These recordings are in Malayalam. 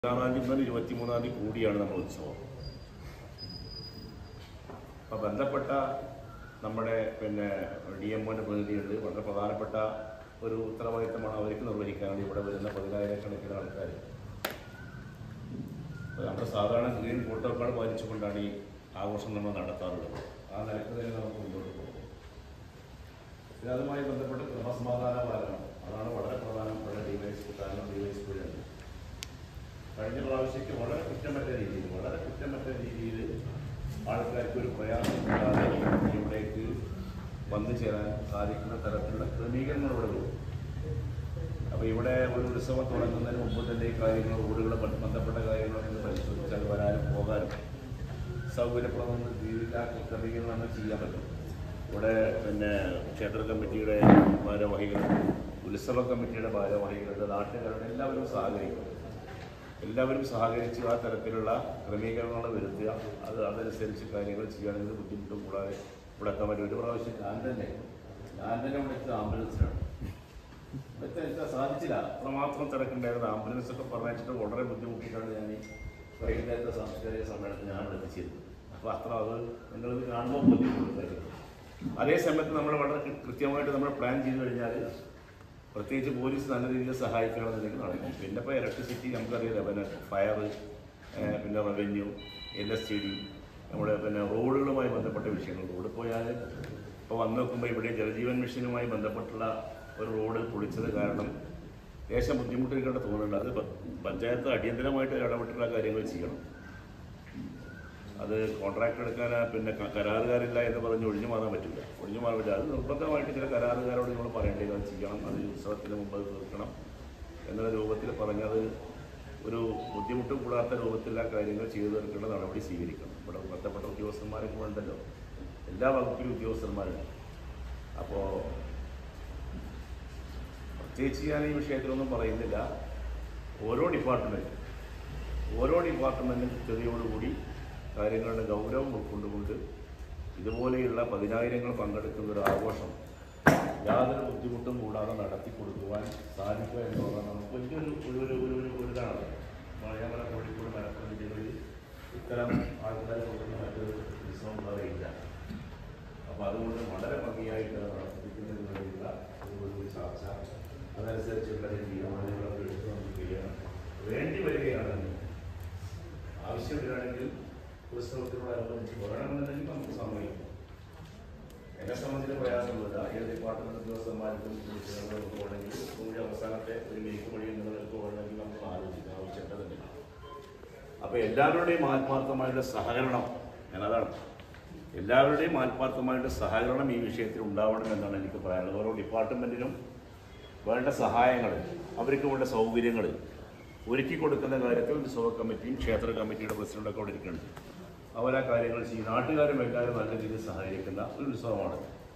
23 കൂടിയാണ് നമ്മുടെ ഉത്സവം. അപ്പോൾ ബന്ധപ്പെട്ട നമ്മുടെ DMOൻ്റെ പ്രതിനിധിയുണ്ട്. വളരെ പ്രധാനപ്പെട്ട ഒരു ഉത്തരവാദിത്തമാണ് അവർക്ക് നിർവഹിക്കാനുള്ളത്. ഇവിടെ വരുന്ന 10,000 ആൾക്കാർ നമ്മുടെ സാധാരണ ഗ്രീൻ പ്രോട്ടോക്കോൾ പാലിച്ചുകൊണ്ടാണ് ഈ ആഘോഷം നമ്മൾ നടത്താറുള്ളത്. ആ നിലക്ക് തന്നെ നമുക്ക് മുന്നോട്ട് പോകും. പിന്നെ അതുമായി ബന്ധപ്പെട്ട് ക്രമസമാധാന പാലനം അതാണ് വളരെ പ്രധാനപ്പെട്ട ഡിവൈഎസ്പി. കാരണം ഡിവൈഎസ്പിയുണ്ട് കഴിഞ്ഞ പ്രാവശ്യക്ക് വളരെ കുറ്റമറ്റ രീതിയിൽ ആൾക്കാർക്ക് ഒരു പ്രയാസം ഇല്ലാതെ ഇവിടേക്ക് വന്നു ചേരാൻ സാധിക്കുന്ന തരത്തിലുള്ള ക്രമീകരണങ്ങൾ ഇവിടെ വരും. അപ്പോൾ ഇവിടെ ഒരു ഉത്സവം തുടങ്ങുന്നതിന് മുമ്പ് തന്നെ ഈ കാര്യങ്ങൾ റോഡുകൾ ബന്ധപ്പെട്ട കാര്യങ്ങളൊക്കെ പരിശോധിച്ചാൽ വരാനും പോകാനും സൗകര്യപ്രദമായ രീതിയിൽ ആ ക്രമീകരണങ്ങൾ ചെയ്യാൻ പറ്റും. ഇവിടെ ക്ഷേത്ര കമ്മിറ്റിയുടെ ഭാരവാഹികളുണ്ട്, ഉത്സവ കമ്മിറ്റിയുടെ ഭാരവാഹികളുണ്ട്, നാട്ടുകാരുടെ എല്ലാവരും സഹകരിച്ച് ആ തരത്തിലുള്ള ക്രമീകരണങ്ങൾ വരുത്തുക. അതനുസരിച്ച് കാര്യങ്ങൾ ചെയ്യുകയാണെങ്കിൽ ബുദ്ധിമുട്ടും കൂടാതെ ഇവിടെ എത്താൻ പറ്റും. ഒരു പ്രാവശ്യം ഞാൻ തന്നെ ഇവിടെ എത്തിയ ആംബുലൻസിലാണ്. ഇവിടുത്തെ എനിക്ക് സാധിച്ചില്ല. അത്രമാത്രം തിരക്കുണ്ടായിരുന്ന ആംബുലൻസൊക്കെ പറഞ്ഞിട്ട് വളരെ ബുദ്ധിമുട്ടിയിട്ടാണ് ഞാൻ ഈ വൈകുന്നേരത്തെ സാംസ്കാരിക സമ്മേളനത്തിൽ ഞാൻ എത്തിച്ചത്. അപ്പോൾ അത് നിങ്ങളിത് കാണുമ്പോൾ ബുദ്ധിമുട്ടായിരുന്നു. അതേ സമയത്ത് നമ്മൾ വളരെ കൃത്യമായിട്ട് നമ്മൾ പ്ലാൻ ചെയ്ത് കഴിഞ്ഞാൽ പ്രത്യേകിച്ച് പോലീസ് നല്ല രീതിയിൽ സഹായിക്കണമെന്നുണ്ടെങ്കിൽ നടക്കും. പിന്നെ ഇപ്പോൾ ഇലക്ട്രിസിറ്റി നമുക്കറിയില്ല, ഫയർ, റവന്യൂ, LSTD, നമ്മുടെ റോഡുകളുമായി ബന്ധപ്പെട്ട വിഷയങ്ങൾ. റോഡ് പോയാൽ ഇപ്പോൾ വന്ന് നോക്കുമ്പോൾ ഇവിടെ ജലജീവൻ മിഷനുമായി ബന്ധപ്പെട്ടുള്ള ഒരു റോഡ് പൊളിച്ചത് കാരണം ദേശം ബുദ്ധിമുട്ടിക്കേണ്ട തോന്നുന്നുണ്ട്. അത് പഞ്ചായത്ത് അടിയന്തരമായിട്ട് ഇടപെട്ടുള്ള കാര്യങ്ങൾ ചെയ്യണം. അത് കോൺട്രാക്ട് എടുക്കാൻ കരാറുകാരില്ല എന്ന് പറഞ്ഞ് ഒഴിഞ്ഞു മാറാൻ പറ്റില്ല. അത് നിർബന്ധമായിട്ട് ചില കരാറുകാരോട് നമ്മൾ പറയേണ്ടത് അത് ചെയ്യണം, അത് ഉത്സവത്തിന് മുമ്പ് തീർക്കണം എന്നുള്ള രൂപത്തിൽ പറഞ്ഞത് ഒരു ബുദ്ധിമുട്ടും കൂടാത്ത രൂപത്തിലുള്ള കാര്യങ്ങൾ ചെയ്തു തീർക്കേണ്ട നടപടി സ്വീകരിക്കണം. ഇവിടെ ബന്ധപ്പെട്ട ഉദ്യോഗസ്ഥന്മാരൊക്കെ ഉണ്ടല്ലോ, എല്ലാ വകുപ്പിലും ഉദ്യോഗസ്ഥന്മാരുണ്ട്. അപ്പോൾ പ്രത്യേകിച്ച് ഞാൻ ഈ വിഷയത്തിലൊന്നും പറയുന്നില്ല. ഓരോ ഡിപ്പാർട്ട്മെൻറ്റും കൃത്യതയോടുകൂടി കാര്യങ്ങളുടെ ഗൗരവം ഉൾക്കൊണ്ടുകൊണ്ട് ഇതുപോലെയുള്ള 10,000 പങ്കെടുക്കുന്ന ഒരു ആഘോഷം യാതൊരു ബുദ്ധിമുട്ടും കൂടാതെ നടത്തി കൊടുക്കുവാൻ സാധിക്കുക എന്നുള്ളതാണ് നമുക്ക് വലിയൊരു ഇതാണ്. മലയാളം, കോഴിക്കോട്, മലപ്പുറം ജില്ലകളിൽ ഇത്തരം ആൾക്കാർ കൊടുക്കുന്ന മറ്റൊരു ഉത്സവം അറിയില്ല. അപ്പോൾ അതുകൊണ്ട് വളരെ ഭംഗിയായിട്ട് നടത്തിപ്പിക്കുന്നതിന് വേണ്ടിയുള്ള ഒരു ചർച്ച, അതനുസരിച്ചുള്ള തീരുമാനങ്ങളൊക്കെ എടുത്ത് നമുക്ക് ചെയ്യണം. വേണ്ടി വരികയാണെങ്കിൽ ആവശ്യമില്ലാണെങ്കിൽ ഉത്സവത്തിനോടനുബന്ധിച്ച് പറയണമെന്നുണ്ടെങ്കിൽ നമുക്ക് സമ്മതിക്കും. എന്നെ സംബന്ധിച്ച് പ്രയാസമുണ്ട്. ഏത് ഡിപ്പാർട്ട്മെന്റ് ഉദ്യോഗസ്ഥന്മാർക്കും പോകണമെങ്കിൽ കൂടി അവസാനത്തെ ഒരു ലീക്ക് വഴി നിങ്ങൾക്ക് പോകണമെങ്കിൽ നമുക്ക് ആലോചിക്കാം, ആവശ്യമുണ്ട്. അപ്പോൾ എല്ലാവരുടെയും ആത്മാർത്ഥമായുള്ള സഹകരണം, എല്ലാവരുടെയും ആത്മാർത്ഥമായിട്ട് സഹകരണം ഈ വിഷയത്തിൽ ഉണ്ടാവണം എന്നാണ് എനിക്ക് പറയാനുള്ളത്. ഓരോ ഡിപ്പാർട്ട്മെൻറ്റിനും വേണ്ട സഹായങ്ങൾ, അവർക്ക് വേണ്ട സൗകര്യങ്ങൾ ഒരുക്കി കൊടുക്കുന്ന കാര്യത്തിൽ ഉത്സവ കമ്മിറ്റിയും ക്ഷേത്ര കമ്മിറ്റിയുടെ പ്രസിഡൻ്റൊക്കെ അവിടെ ഇരിക്കുന്നുണ്ട്. അവരാ കാര്യങ്ങൾ ചെയ്യും. നാട്ടുകാരും എല്ലാവരും നല്ല രീതിയിൽ സഹകരിക്കുന്ന ഒരു ഉത്സവമാണ്.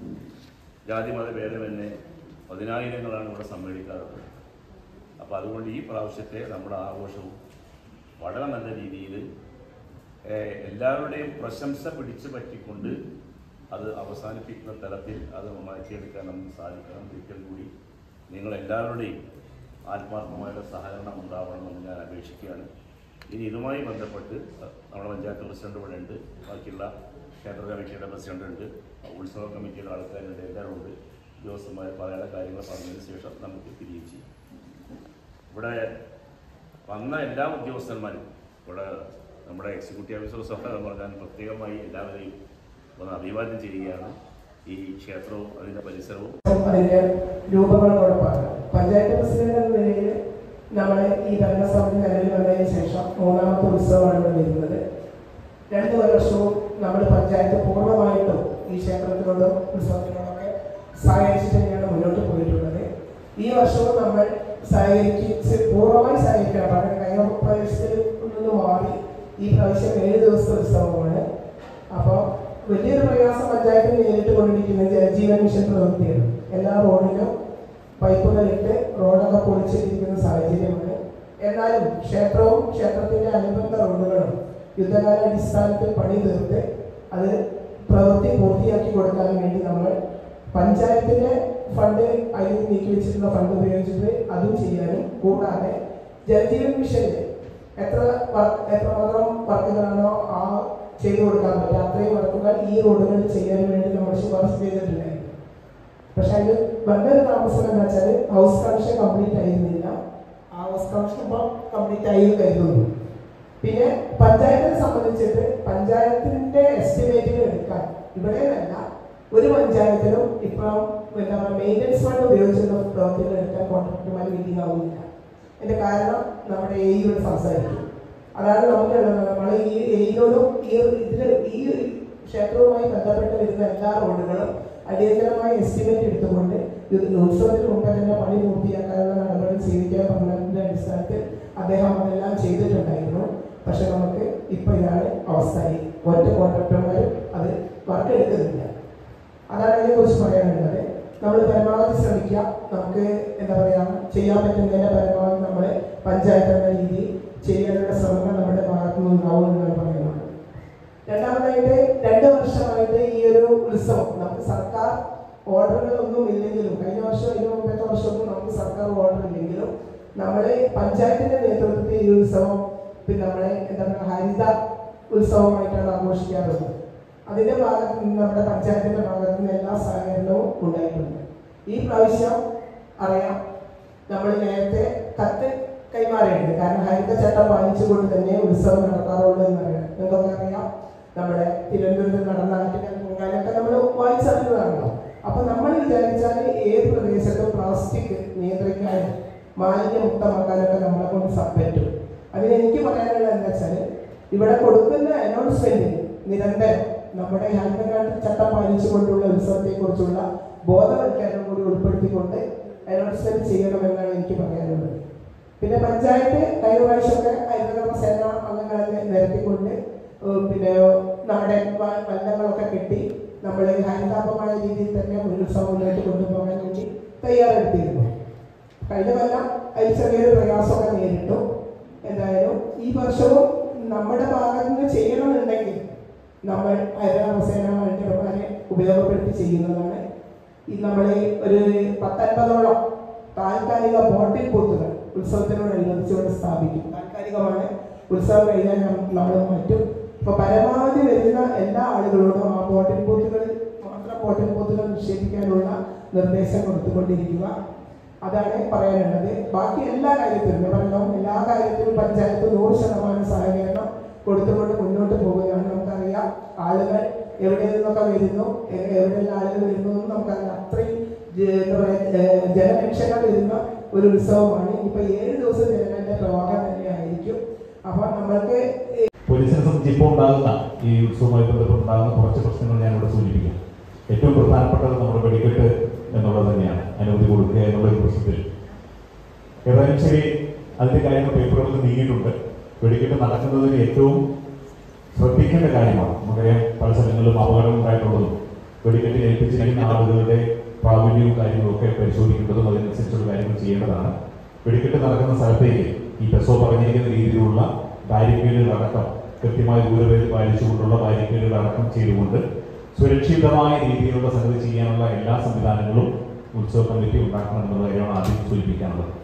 ജാതിമത ഭേദമന്യേ 10,000 ഇവിടെ സമ്മേളിക്കാറുള്ളത്. അപ്പോൾ അതുകൊണ്ട് ഈ പ്രാവശ്യത്തെ നമ്മുടെ ആഘോഷവും വളരെ നല്ല രീതിയിൽ എല്ലാവരുടെയും പ്രശംസ പിടിച്ചു പറ്റിക്കൊണ്ട് അത് അവസാനിപ്പിക്കുന്ന തലത്തിൽ അത് മാറ്റിയെടുക്കാൻ നമുക്ക് സാധിക്കണം. ഒരിക്കൽ കൂടി നിങ്ങളെല്ലാവരുടെയും ആത്മാർത്ഥമായുള്ള സഹകരണം ഉണ്ടാവണമെന്ന് ഞാൻ അപേക്ഷിക്കുകയാണ്. ഇനി ഇതുമായി ബന്ധപ്പെട്ട് നമ്മുടെ പഞ്ചായത്ത് പ്രസിഡന്റ് ഇവിടെ ഉണ്ട്, ബാക്കിയുള്ള ക്ഷേത്ര കമ്മിറ്റിയുടെ പ്രസിഡന്റ് ഉണ്ട്, ഉത്സവ കമ്മിറ്റിയുടെ ആൾക്കാരുണ്ട്, എല്ലാവരും ഉണ്ട്. ഉദ്യോഗസ്ഥന്മാർ പറയേണ്ട കാര്യങ്ങൾ പറഞ്ഞതിന് ശേഷം നമുക്ക് തിരികെ ചെയ്യും. ഇവിടെ വന്ന എല്ലാ ഉദ്യോഗസ്ഥന്മാരും, ഇവിടെ നമ്മുടെ എക്സിക്യൂട്ടീവ് ഓഫീസർ ഞാൻ പ്രത്യേകമായി എല്ലാവരെയും ഒന്ന് അഭിവാദ്യം ചെയ്യുകയാണ്. ഈ ക്ഷേത്രവും അതിൻ്റെ പരിസരവും അതിൻ്റെ രൂപങ്ങളോടൊപ്പം പഞ്ചായത്ത് പ്രസിഡന്റ് എന്ന നിലയിൽ നമ്മൾ ഈ ഭരണസമിതി നിലവിൽ വന്നതിന് ശേഷം 3ാമത്തെ ഉത്സവമാണ് ഇവിടെ വരുന്നത്. 2 വർഷവും നമ്മൾ പഞ്ചായത്ത് പൂർണ്ണമായിട്ടും ഈ ക്ഷേത്രത്തിനോടും ഉത്സവത്തിനോടൊക്കെ സഹകരിച്ച് തന്നെയാണ് മുന്നോട്ട് പോയിട്ടുള്ളത്. ഈ വർഷവും നമ്മൾ പൂർണ്ണമായി സഹകരിക്കണം. കാരണം കഴിഞ്ഞ പ്രാവശ്യത്തിൽ നിന്ന് മാറി ഈ പ്രാവശ്യം 7 ദിവസത്തെ ഉത്സവമാണ്. അപ്പോൾ വലിയൊരു പ്രയാസം പഞ്ചായത്തിൽ നേരിട്ട് കൊണ്ടിരിക്കുന്ന ജലജീവൻ മിഷൻ പ്രവൃത്തിയാണ്. എല്ലാ റോഡിലും പൈപ്പുകളിട്ട് റോഡൊക്കെ പൊളിച്ചിരിക്കുന്ന സാഹചര്യമാണ്. എന്നാലും ക്ഷേത്രത്തിന്റെ അനുബന്ധ റോഡുകളും യുദ്ധകാലാടിസ്ഥാനത്തിൽ പണി തീർത്ത് അത് പ്രവൃത്തി പൂർത്തിയാക്കി കൊടുക്കാൻ വേണ്ടി നമ്മൾ പഞ്ചായത്തിന്റെ ഫണ്ട് അതിൽ നീക്കി വെച്ചിട്ടുള്ള ഫണ്ട് ഉപയോഗിച്ചിട്ട് അതും ചെയ്യാനും, കൂടാതെ ജലജീവൻ മിഷന് എത്രമാത്രം വർക്കുകളാണോ ആ ചെയ്തു കൊടുക്കാൻ പറ്റുക അത്രയും വർക്കുകൾ ഈ റോഡുകൾ ചെയ്യാൻ വേണ്ടി നമ്മൾ ശുപാർശ ചെയ്തിട്ടുണ്ടായിരുന്നു. പക്ഷെ അതിൽ വന്നൊരു താമസം എന്ന് വെച്ചാൽ ഹൗസ് കണക്ഷൻ കംപ്ലീറ്റ് ആയിരുന്നില്ല. ആ ഹൗസ് കണക്ഷൻ ഇപ്പോൾ കംപ്ലീറ്റ് ആയി കരുതുന്നു. പിന്നെ പഞ്ചായത്തിനെ സംബന്ധിച്ചിട്ട് പഞ്ചായത്തിന്റെ എസ്റ്റിമേറ്റുകൾ എടുക്കാൻ ഇവിടെ അല്ല ഒരു പഞ്ചായത്തിലും ഇപ്പം എന്താ പറയുക മെയിൻ്റനൻസ് ഫണ്ട് ഉപയോഗിച്ചുള്ള പ്രവൃത്തികൾ എടുക്കാൻ കോൺട്രാക്ടർമാർ മീറ്റിംഗ് ആവുന്നില്ല. അതിന്റെ കാരണം നമ്മുടെ എയോട് സംസാരിക്കും. അതാണ് നമുക്കുള്ളത്. നമ്മൾ ഈ എയോടും ഈ ക്ഷേത്രവുമായി ബന്ധപ്പെട്ട് വരുന്ന എല്ലാ റോഡുകളും അടിയന്തരമായ എസ്റ്റിമേറ്റ് എടുത്തുകൊണ്ട് ഉത്സവത്തിന് മുമ്പ് തന്നെ പണി പൂർത്തിയാക്കാനുള്ള നടപടി സ്വീകരിക്കാൻ പറഞ്ഞതിന്റെ അടിസ്ഥാനത്തിൽ അദ്ദേഹം അതെല്ലാം ചെയ്തിട്ടുണ്ടായിരുന്നു. പക്ഷെ നമുക്ക് ഇപ്പൊ ഇതാണ് അവസ്ഥയായി. ഒറ്റ കോൺട്രാക്ടർമാരും അത് വർക്ക് എടുക്കുന്നില്ല. അതാണ് അതിനെക്കുറിച്ച് പറയാനുള്ളത്. നമ്മൾ പരമാവധി ശ്രമിക്കുക. നമുക്ക് എന്താ പറയുക ചെയ്യാൻ പറ്റുന്നതിന്റെ പരമാവധി നമ്മൾ പഞ്ചായത്ത് എന്ന രീതിയിൽ ചെയ്യാനുള്ള ശ്രമങ്ങൾ നമ്മുടെ ഭാഗത്തു നിന്നുണ്ടാവും എന്നാണ് പറയുന്നത്. രണ്ടാമതായിട്ട് 2 വർഷമായിട്ട് ഈ ഒരു ഉത്സവം നമുക്ക് സർക്കാർ ഓർഡറുകളൊന്നും ഇല്ലെങ്കിലും കഴിഞ്ഞ വർഷം ഇതിന് മുമ്പത്തെ വർഷമൊന്നും നമുക്ക് സർക്കാർ ഓർഡർ ഇല്ലെങ്കിലും നമ്മളെ പഞ്ചായത്തിന്റെ നേതൃത്വത്തിൽ ഈ ഉത്സവം പിന്നെ നമ്മളെ എന്താ പറയുക ഹരിത ഉത്സവമായിട്ടാണ് ആഘോഷിക്കാറുള്ളത്. അതിന്റെ ഭാഗത്ത് നിന്ന് നമ്മുടെ പഞ്ചായത്തിന്റെ ഭാഗത്ത് നിന്ന് എല്ലാ സഹകരണവും ഉണ്ടായിട്ടുണ്ട്. ഈ പ്രാവശ്യം അറിയാം നമ്മൾ നേരത്തെ കത്ത് കൈമാറിയിട്ടുണ്ട്. കാരണം ഹരിതചട്ടം പാലിച്ചുകൊണ്ട് തന്നെ ഉത്സവം നടത്താറുള്ളൂ എന്നറിയാം. എന്തൊക്കെ അറിയാം, നമ്മുടെ തിരുവനന്തപുരത്ത് നടന്ന ആറ്റിനൊക്കെ നമ്മൾ വായിച്ചറിഞ്ഞതാണല്ലോ. അപ്പൊ നമ്മൾ വിചാരിച്ചാൽ ഏത് പ്രദേശത്തും പ്ലാസ്റ്റിക് നിയന്ത്രിക്കാനും മാലിന്യമുക്തമാക്കാനൊക്കെ നമ്മളെ കൊണ്ട് പറ്റും. അതിന് എനിക്ക് പറയാനുള്ളത് എന്താ വെച്ചാൽ ഇവിടെ കൊടുക്കുന്ന അനൗൺസ്മെന്റ് നിരന്തരം നമ്മുടെ ചട്ടം പാലിച്ചുകൊണ്ടുള്ള ഉത്സവത്തെ കുറിച്ചുള്ള ബോധവൽക്കരണം കൂടി ഉൾപ്പെടുത്തിക്കൊണ്ട് അനൗൺസ്മെന്റ് ചെയ്യണമെന്നാണ് എനിക്ക് പറയാനുള്ളത്. പിന്നെ പഞ്ചായത്ത് കഴിഞ്ഞ പ്രാവശ്യമൊക്കെ ഹരിതകർമ്മ സേന അംഗങ്ങളെ നിരത്തിക്കൊണ്ട് പിന്നെ നാടൻ വല്ലങ്ങളൊക്കെ കെട്ടി നമ്മൾ ഹരിതാപമായ രീതിയിൽ തന്നെ ഉത്സവം മുന്നോട്ട് കൊണ്ടുപോകാൻ വേണ്ടി തയ്യാറെടുത്തിരുന്നു. കഴിഞ്ഞ കൊല്ലം അതിൽ ചെറിയൊരു പ്രയാസമൊക്കെ നേരിട്ടു. എന്തായാലും ഈ വർഷവും നമ്മുടെ ഭാഗത്ത് നിന്ന് ചെയ്യണമെന്നുണ്ടെങ്കിൽ നമ്മൾ ഹരിതകർമ്മ സേന വോളണ്ടിയർമാരെ ഉപയോഗപ്പെടുത്തി ചെയ്യുന്നതാണ്. ഈ നമ്മൾ ഒരു 10-50ഓളം താൽക്കാലിക ബോട്ടിൽ ബൂത്തുകൾ ഉത്സവത്തിനോടനുബന്ധിച്ചുകൊണ്ട് സ്ഥാപിക്കും. താൽക്കാലികമാണ്, ഉത്സവം കഴിഞ്ഞാൽ നമ്മൾ മറ്റും. ഇപ്പൊ പരമാവധി വരുന്ന എല്ലാ ആളുകളോടും ആ ബോട്ടിൽ ബൂത്തുകളിൽ മാത്രം ബോട്ടിൽ ബൂത്തുകൾ നിക്ഷേപിക്കാനുള്ള നിർദ്ദേശം കൊടുത്തുകൊണ്ടിരിക്കുക. അതാണ് പറയാനുള്ളത്. ബാക്കി എല്ലാ കാര്യത്തിലും എല്ലാ കാര്യത്തിലും പഞ്ചായത്ത് 100% സഹകരണം കൊടുത്തുകൊണ്ട് മുന്നോട്ട് പോകുകയാണ്. നമുക്കറിയാം ആളുകൾ എവിടെ നിന്നൊക്കെ വരുന്നു, എവിടെയുള്ള ആളുകൾ വരുന്നു എന്ന് നമുക്കറിയാം. അത്രയും എന്താ പറയുക ജനലക്ഷങ്ങൾ വരുന്ന ഒരു ഉത്സവമാണ്. ഇപ്പൊ 7 ദിവസം ജനങ്ങളുടെ പ്രവാഹം തന്നെയായിരിക്കും. അപ്പൊ നമ്മൾക്ക് പോലീസിനെ സംബന്ധിച്ച് ഇപ്പോൾ ഉണ്ടാകുന്ന ഈ ഉത്സവവുമായി ബന്ധപ്പെട്ടുണ്ടാകുന്ന കുറച്ച് പ്രശ്നങ്ങൾ ഞാൻ ഇവിടെ സൂചിപ്പിക്കാം. ഏറ്റവും പ്രധാനപ്പെട്ടത് നമ്മുടെ വെടിക്കെട്ട് എന്നുള്ളത് തന്നെയാണ്. അനുമതി കൊടുക്കുക എന്നുള്ള ഒരു പ്രശ്നത്തിൽ ഏതായാലും ശരി അതിന്റെ കാര്യങ്ങൾ പേപ്പറുകളിൽ നീങ്ങിയിട്ടുണ്ട്. വെടിക്കെട്ട് നടക്കുന്നതിന് ഏറ്റവും ശ്രദ്ധിക്കേണ്ട കാര്യമാണ്. നമുക്കറിയാം പല സ്ഥലങ്ങളിലും അപകടം ഉണ്ടായിട്ടുള്ളതും വെടിക്കെട്ട് ഏൽപ്പിച്ചിരിക്കുന്ന ആളുകളുടെ പ്രാവീണ്യവും കാര്യങ്ങളും ഒക്കെ പരിശോധിക്കേണ്ടതും അതിനനുസരിച്ചുള്ള കാര്യങ്ങൾ ചെയ്യേണ്ടതാണ്. വെടിക്കെട്ട് നടക്കുന്ന സ്ഥലത്തേക്ക് ഈ ബസോ പറഞ്ഞിരിക്കുന്ന രീതിയിലുള്ള ബാരിക്കേഡുകളടക്കം കൃത്യമായ ദൂരപരിധി പാലിച്ചുകൊണ്ടുള്ള ബാരിക്കേഡുകളടക്കം ചെയ്തുകൊണ്ട് സുരക്ഷിതമായ രീതിയിലുള്ള സംഗതി ചെയ്യാനുള്ള എല്ലാ സംവിധാനങ്ങളും ഉത്സവ കമ്മിറ്റി ഉണ്ടാക്കണം എന്നുള്ള കാര്യമാണ് ആദ്യം സൂചിപ്പിക്കാനുള്ളത്.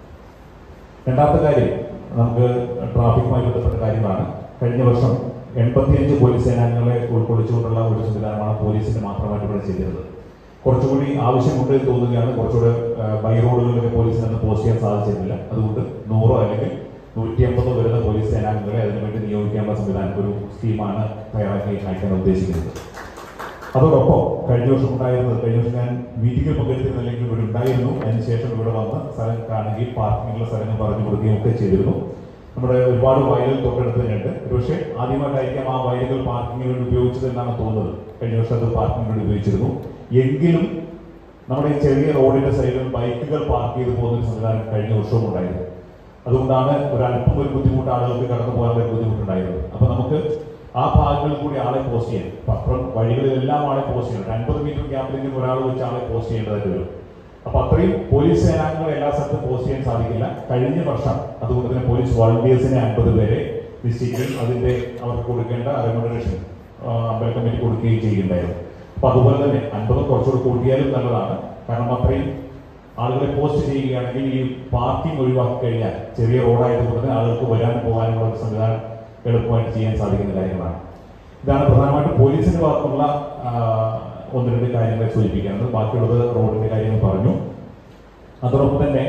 രണ്ടാമത്തെ കാര്യം നമുക്ക് ട്രാഫിക്കുമായി ബന്ധപ്പെട്ട കാര്യങ്ങളാണ്. കഴിഞ്ഞ വർഷം 85 പോലീസ് സേനാംഗങ്ങളെ ഉൾക്കൊള്ളിച്ചുകൊണ്ടുള്ള ഒരു സംവിധാനമാണ് പോലീസിന് മാത്രമായിട്ട് ഇവിടെ ചെയ്തിരുന്നത്. കുറച്ചുകൂടി ആവശ്യമുണ്ട് എന്ന് തോന്നുകയാണ്. കുറച്ചുകൂടെ ബൈ റോഡുകളിലൊക്കെ പോലീസിനൊന്നും പോസ്റ്റ് ചെയ്യാൻ സാധിച്ചിരുന്നില്ല. അതുകൊണ്ട് 100 അല്ലെങ്കിൽ 150 വരുന്ന പോലീസ് സേനാംഗങ്ങളെ അതിനുവേണ്ടി നിയോഗിക്കാനുള്ള സംവിധാനം ഒരു സ്കീമാണ് തയ്യാറാക്കി അയക്കാൻ ഉദ്ദേശിക്കുന്നത്. അതോടൊപ്പം കഴിഞ്ഞ വർഷം ഞാൻ മീറ്റിംഗിൽ പങ്കെടുത്തിരുന്നില്ലെങ്കിൽ ഇവിടെ ഉണ്ടായിരുന്നു. അതിനുശേഷം ഇവിടെ വന്ന് സ്ഥലം കാണുകയും പാർക്കിങ്ങുള്ള സ്ഥലങ്ങൾ പറഞ്ഞു കൊടുക്കുകയും ഒക്കെ ചെയ്തിരുന്നു. നമ്മുടെ ഒരുപാട് വയലുകൾ തൊട്ടടുത്ത് തന്നെയുണ്ട്. പക്ഷേ ആദ്യമായിട്ടായിരിക്കാം ആ വയലുകൾ പാർക്കിങ്ങിന് വേണ്ടി ഉപയോഗിച്ചത് എന്നാണ് തോന്നുന്നത്. കഴിഞ്ഞ വർഷം അത് പാർക്കിങ്ങിന് വേണ്ടി ഉപയോഗിച്ചിരുന്നു. എങ്കിലും നമ്മുടെ ഈ ചെറിയ റോഡിന്റെ സൈഡിൽ ബൈക്കുകൾ പാർക്ക് ചെയ്ത് പോകുന്ന സംവിധാനം കഴിഞ്ഞ വർഷവും ഉണ്ടായിരുന്നു. അതുകൊണ്ടാണ് ഒരല്പം ഒരു ബുദ്ധിമുട്ട് ആളുകൾക്ക് കടന്നു പോകാനുള്ള ഒരു ബുദ്ധിമുട്ടുണ്ടായിരുന്നത്. അപ്പൊ നമുക്ക് ആ ഭാഗങ്ങളിൽ കൂടി ആളെ പോസ്റ്റ് ചെയ്യാം. പത്രം വഴികളിലെല്ലാം ആളെ പോസ്റ്റ് ചെയ്യണം. 50 മീറ്റർ ഗ്യാപ്പിലെങ്കിലും ഒരാൾ വെച്ച് ആളെ പോസ്റ്റ് ചെയ്യേണ്ടതായിട്ട് വരും. അപ്പൊ അത്രയും പോലീസ് സേനാംഗങ്ങൾ എല്ലാ സ്ഥലത്തും പോസ്റ്റ് ചെയ്യാൻ സാധിക്കില്ല. കഴിഞ്ഞ വർഷം അതുകൊണ്ട് തന്നെ പോലീസ് വോളണ്ടിയേഴ്സിനെ 50 പേരെ നിശ്ചയിക്കുകയും അതിന്റെ അവർക്ക് കൊടുക്കേണ്ട റെമ്യൂണറേഷൻ അമ്പല കമ്മിറ്റി കൊടുക്കുകയും ചെയ്യുന്നുണ്ടായിരുന്നു. അപ്പൊ അതുപോലെ തന്നെ 50 കുറച്ചുകൂടി കൂട്ടിയാലും നല്ലതാണ്. കാരണം അത്രയും ആളുകളെ പോസ്റ്റ് ചെയ്യുകയാണെങ്കിൽ ഈ പാർക്കിംഗ് ഒഴിവാക്കി കഴിഞ്ഞാൽ ചെറിയ റോഡായതുകൊണ്ട് തന്നെ ആളുകൾക്ക് വരാനും പോകാനുള്ള ഒരു സംവിധാനം എളുപ്പമായിട്ട് ചെയ്യാൻ സാധിക്കുന്ന കാര്യങ്ങളാണ്. ഇതാണ് പ്രധാനമായിട്ടും പോലീസിന്റെ ഭാഗത്തുള്ള ഒന്ന് രണ്ട് കാര്യങ്ങളെ സൂചിപ്പിക്കുന്നത്. ബാക്കിയുള്ളത് റോഡിന്റെ കാര്യങ്ങൾ പറഞ്ഞു. അതോടൊപ്പം തന്നെ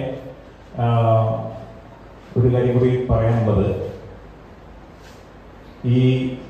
ഒരു കാര്യം കൂടി പറയാനുള്ളത്, ഈ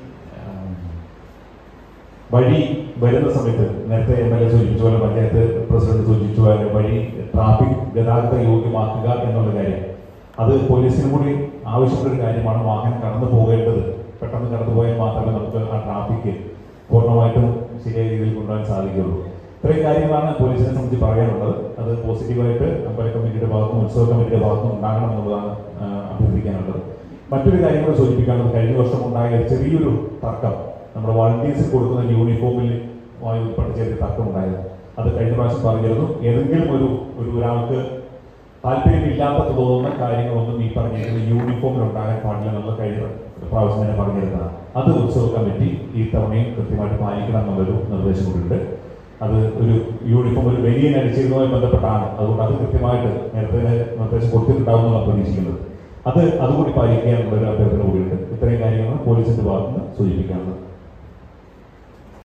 വഴി വരുന്ന സമയത്ത് നേരത്തെ MLA സൂചിപ്പിച്ച പോലെ, പഞ്ചായത്ത് പ്രസിഡന്റ് സൂചിപ്പിച്ച പോലെ, വഴി ട്രാഫിക് ഗതാഗത യോഗ്യമാക്കുക എന്നുള്ള കാര്യം അത് പോലീസിനും കൂടി ആവശ്യമുള്ള ഒരു കാര്യമാണ്. വാഹനം കടന്നു പോകേണ്ടത് പെട്ടെന്ന് കടന്നു പോയാൽ മാത്രമേ നമുക്ക് ആ ട്രാഫിക് പൂർണ്ണമായിട്ടും ശരിയായ രീതിയിൽ കൊണ്ടുപോകാൻ സാധിക്കുകയുള്ളൂ. ഇത്രയും കാര്യങ്ങളാണ് പോലീസിനെ സംബന്ധിച്ച് പറയാനുള്ളത്. അത് പോസിറ്റീവായിട്ട് അമ്പല കമ്മിറ്റിയുടെ ഭാഗത്തും ഉത്സവ കമ്മിറ്റിയുടെ ഭാഗത്തും ഉണ്ടാകണം എന്നുള്ളതാണ് അഭ്യർത്ഥിക്കാനുള്ളത്. മറ്റൊരു കാര്യം കൂടെ സൂചിപ്പിക്കാനുള്ളത്, കഴിഞ്ഞ വർഷം ഉണ്ടായ ചെറിയൊരു തർക്കം, നമ്മുടെ വളണ്ടിയേഴ്സിൽ കൊടുക്കുന്ന യൂണിഫോമിൽ ഉൾപ്പെടെ ചെറിയ തർക്കം ഉണ്ടായത്. അത് കഴിഞ്ഞ പ്രാവശ്യം പറഞ്ഞിരുന്നു. ഏതെങ്കിലും ഒരാൾക്ക് താല്പര്യമില്ലാത്ത തോന്നുന്ന കാര്യങ്ങളൊന്നും ഈ പറഞ്ഞിരിക്കുന്ന യൂണിഫോമിൽ ഉണ്ടാകാൻ പാടില്ല എന്നുള്ള കഴിഞ്ഞ പ്രാവശ്യം തന്നെ പറഞ്ഞിരുന്നതാണ്. അത് ഉത്സവ കമ്മിറ്റി ഈ തവണയും കൃത്യമായിട്ട് പാലിക്കണം എന്നുള്ളൊരു നിർദ്ദേശം കൂടിയുണ്ട്. അത് ഒരു യൂണിഫോം ഒരു വലിയ അടിച്ചിരുന്നതുമായി ബന്ധപ്പെട്ടാണ്. അതുകൊണ്ട് അത് കൃത്യമായിട്ട് നേരത്തെ നിർദ്ദേശം കൊടുത്തിട്ടുണ്ടാവുമെന്നാണ് പ്രതീക്ഷിക്കുന്നത്. അതുകൂടി പാലിക്കുക എന്നുള്ളൊരു അഭ്യർത്ഥന കൂടിയുണ്ട്. ഇത്രയും കാര്യങ്ങളാണ് പോലീസിന്റെ ഭാഗത്തുനിന്ന് സൂചിപ്പിക്കാനുള്ളത്.